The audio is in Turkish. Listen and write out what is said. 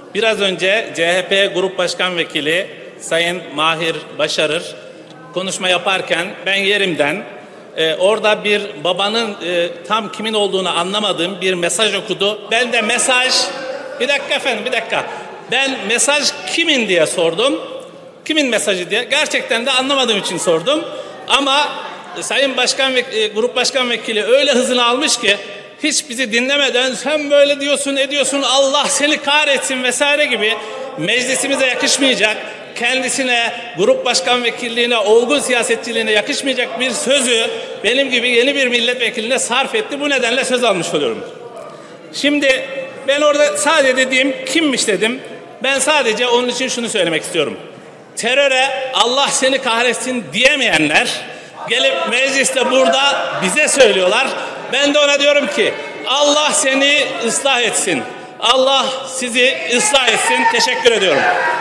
Biraz önce CHP Grup Başkan Vekili Sayın Mahir Başarır konuşma yaparken ben yerimden orada bir babanın tam kimin olduğunu anlamadığım bir mesaj okudu. Ben de mesaj, bir dakika efendim bir dakika. Ben mesaj kimin diye sordum. Kimin mesajı diye. Gerçekten de anlamadığım için sordum. Ama Sayın Başkan ve Grup Başkan Vekili öyle hızını almış ki hiç bizi dinlemeden sen böyle diyorsun ediyorsun Allah seni kahretsin vesaire gibi meclisimize yakışmayacak, kendisine, grup başkan vekilliğine, olgun siyasetçiliğine yakışmayacak bir sözü benim gibi yeni bir milletvekiline sarf etti. Bu nedenle söz almış oluyorum. Şimdi ben orada sadece dediğim kimmiş dedim. Ben sadece onun için şunu söylemek istiyorum. Teröre Allah seni kahretsin diyemeyenler gelip mecliste burada bize söylüyorlar. Ben de ona diyorum ki Allah seni ıslah etsin. Allah sizi ıslah etsin. Teşekkür ediyorum.